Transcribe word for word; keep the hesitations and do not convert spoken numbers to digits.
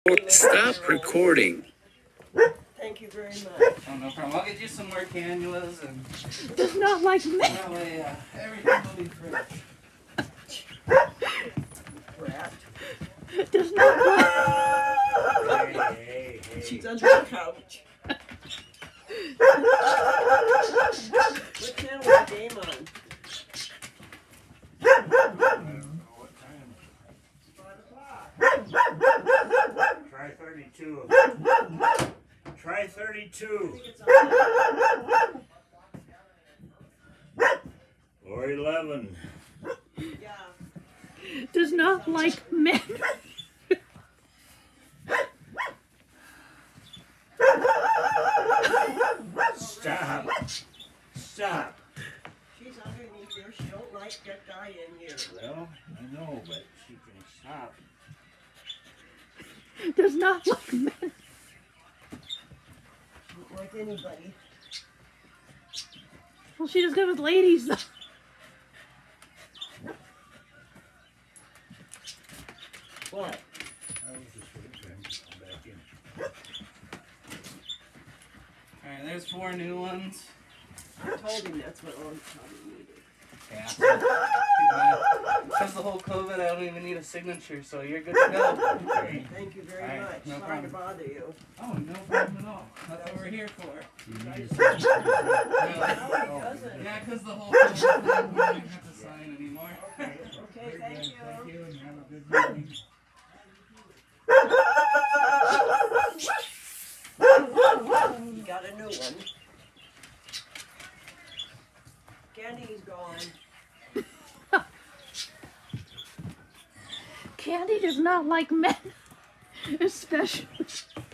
Stop recording. Thank you very much. Oh, no problem. I'll get you some more cannulas and... Does not like me. That way, uh, everything will be fresh. Brat. Does not like... Hey, hey, hey. She's under the couch. What channel is the game on? I don't know what time. Five o'clock. Try thirty-two. Try thirty-two. Or eleven. Yeah. Does not like men. Stop. Stop. She's underneath there. She don't like that guy in here. Well, I know, but she can stop. Does not like men. Don't like anybody. Well, she just good with ladies, though. What? I was just waiting for him to come back in. Alright, there's four new ones. I told him that's what all probably needed. Yeah. Because the whole COVID, I don't even need a signature, so you're good to go. Okay. Thank you very All right, much. no Sorry problem. to bother you. Oh, no problem at all. That's what we're here for. You guys Yeah, doesn't. yeah, because the whole COVID thing, we don't even have to sign anymore. Okay, okay, thank you. Thank you, and have a good morning. You got a new one. Candy's gone. Candy does not like men. Especially.